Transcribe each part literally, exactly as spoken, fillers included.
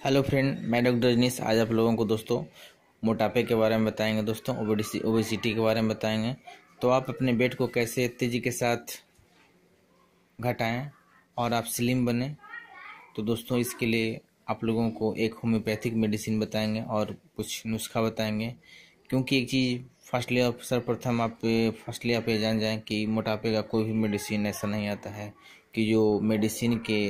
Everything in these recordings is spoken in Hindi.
हेलो फ्रेंड, मैं डॉक्टर रजनीश। आज आप लोगों को दोस्तों मोटापे के बारे में बताएंगे। दोस्तों ओबेसी ओबेसिटी के बारे में बताएंगे। तो आप अपने वेट को कैसे तेज़ी के साथ घटाएं और आप स्लिम बने। तो दोस्तों इसके लिए आप लोगों को एक होम्योपैथिक मेडिसिन बताएंगे और कुछ नुस्खा बताएंगे। क्योंकि एक चीज़ फर्स्टली आप सर्वप्रथम आप फर्स्टली आप ये जान जाएं कि मोटापे का कोई भी मेडिसिन ऐसा नहीं आता है कि जो मेडिसिन के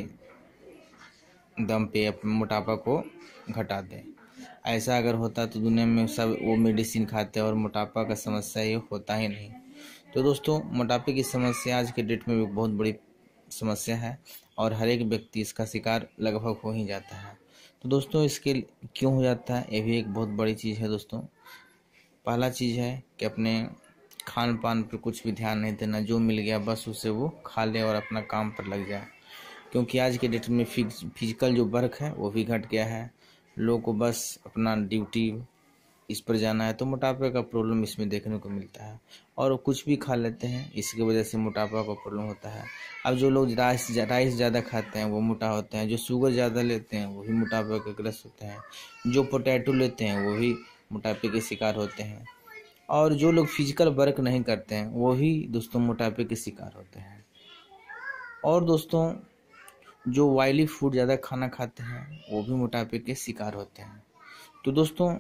दम पे अपने मोटापा को घटा दें। ऐसा अगर होता तो दुनिया में सब वो मेडिसिन खाते और मोटापा का समस्या ये होता ही नहीं। तो दोस्तों मोटापे की समस्या आज के डेट में भी बहुत बड़ी समस्या है और हर एक व्यक्ति इसका शिकार लगभग हो ही जाता है। तो दोस्तों इसके क्यों हो जाता है, ये भी एक बहुत बड़ी चीज़ है। दोस्तों पहला चीज़ है कि अपने खान पान पर कुछ भी ध्यान नहीं देना, जो मिल गया बस उसे वो खा ले और अपना काम पर लग जाए। क्योंकि आज के डेट में फिजिकल जो वर्क है वो भी घट गया है, लोगों को बस अपना ड्यूटी इस पर जाना है, तो मोटापे का प्रॉब्लम इसमें देखने को मिलता है। और कुछ भी खा लेते हैं, इसकी वजह से मोटापा का प्रॉब्लम होता है। अब जो लोग राइस राइस ज़्यादा खाते हैं वो मोटा होते हैं, जो शुगर ज़्यादा लेते हैं वो भी मोटापे के ग्रस्त होते हैं, जो पोटैटो लेते हैं वो भी मोटापे के शिकार होते हैं, और जो लोग फिजिकल वर्क नहीं करते हैं वो भी दोस्तों मोटापे के शिकार होते हैं। और दोस्तों जो ऑयली फूड ज़्यादा खाना खाते हैं वो भी मोटापे के शिकार होते हैं। तो दोस्तों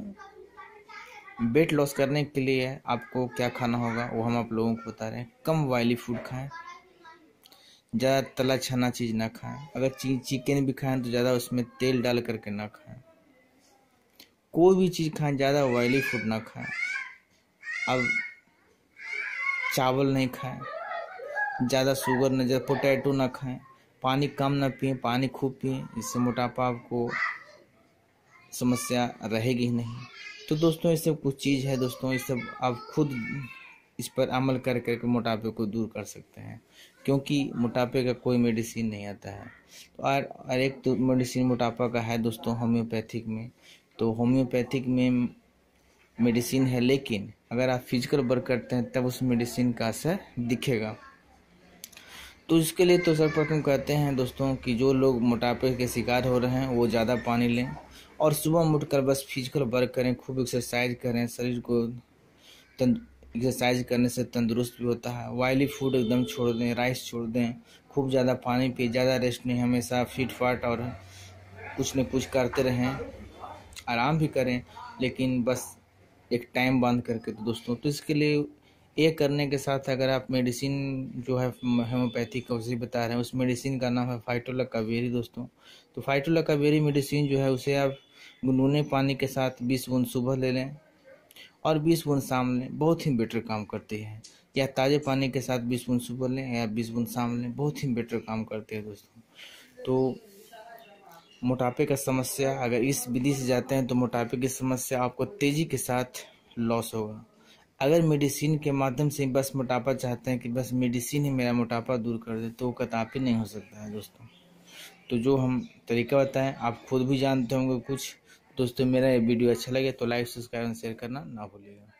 वेट लॉस करने के लिए आपको क्या खाना होगा वो हम आप लोगों को बता रहे हैं। कम ऑयली फूड खाएं, ज़्यादा तला छना चीज़ ना खाएं। अगर ची, चिकन भी खाएं तो ज़्यादा उसमें तेल डाल करके ना खाएं। कोई भी चीज़ खाएं, ज़्यादा ऑयली फूड ना खाएं। अब चावल नहीं खाएं, ज़्यादा शुगर न, ज़्यादा पोटैटो ना खाएं। पानी कम ना पिए, पानी खूब पिए, इससे मोटापा आपको समस्या रहेगी ही नहीं। तो दोस्तों ये सब कुछ चीज़ है दोस्तों, ये सब आप खुद इस पर अमल कर करके मोटापे को दूर कर सकते हैं। क्योंकि मोटापे का कोई मेडिसिन नहीं आता है। तो और, और एक तो मेडिसिन मोटापा का है दोस्तों होम्योपैथिक में। तो होम्योपैथिक में मेडिसिन है, लेकिन अगर आप फिजिकल वर्क करते हैं तब उस मेडिसिन का असर दिखेगा। तो इसके लिए तो सर्वप्रथम कहते हैं दोस्तों कि जो लोग मोटापे के शिकार हो रहे हैं वो ज़्यादा पानी लें और सुबह उठकर बस फिजिकल वर्क करें, खूब एक्सरसाइज करें। शरीर को एक्सरसाइज करने से तंदुरुस्त भी होता है। ऑयली फूड एकदम छोड़ दें, राइस छोड़ दें, खूब ज़्यादा पानी पिए, ज़्यादा रेस्ट नहीं, हमेशा फिट फाट और कुछ न कुछ करते रहें, आराम भी करें, लेकिन बस एक टाइम बांध करके। तो दोस्तों तो इसके लिए ये करने के साथ अगर आप मेडिसिन जो है होम्योपैथिक का उसी बता रहे हैं, उस मेडिसिन का नाम है फाइटोला कावेरी दोस्तों। तो फाइटोला कावेरी मेडिसिन जो है उसे आप गुनगुने पानी के साथ बीस बूंद सुबह ले लें और बीस बूंद शाम लें, बहुत ही बेटर काम करती है। या ताज़े पानी के साथ बीस बूंद सुबह लें या बीस बूंद शाम लें, बहुत ही बेटर काम करते हैं दोस्तों। तो मोटापे का समस्या अगर इस विधि से जाते हैं तो मोटापे की समस्या आपको तेज़ी के साथ लॉस होगा। अगर मेडिसिन के माध्यम से बस मोटापा चाहते हैं कि बस मेडिसिन ही मेरा मोटापा दूर कर दे, तो वो कदापि नहीं हो सकता है दोस्तों। तो जो हम तरीका बताएं आप खुद भी जानते होंगे कुछ। दोस्तों मेरा ये वीडियो अच्छा लगे तो लाइक सब्सक्राइब और शेयर करना ना भूलिएगा।